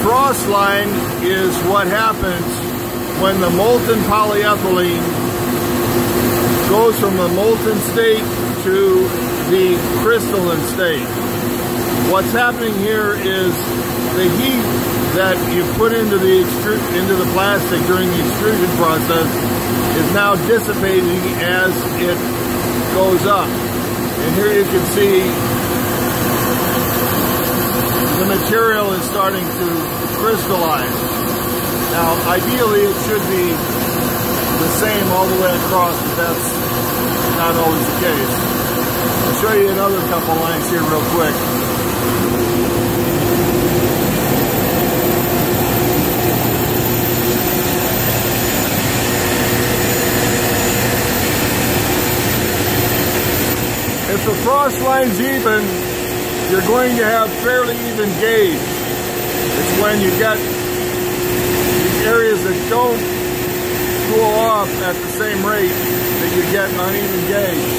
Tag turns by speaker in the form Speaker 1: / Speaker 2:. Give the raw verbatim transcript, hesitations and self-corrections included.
Speaker 1: frost line is what happens when the molten polyethylene goes from the molten state to the crystalline state. What's happening here is the heat that you put into the into the plastic during the extrusion process is now dissipating as it goes up. And here you can see the material is starting to crystallize. Now, ideally, it should be the same all the way across, but that's not always the case. I'll show you another couple lines here real quick. If the frost line's even, you're going to have fairly even gauge. It's when you get these areas that don't cool off at the same rate that you get uneven gauge.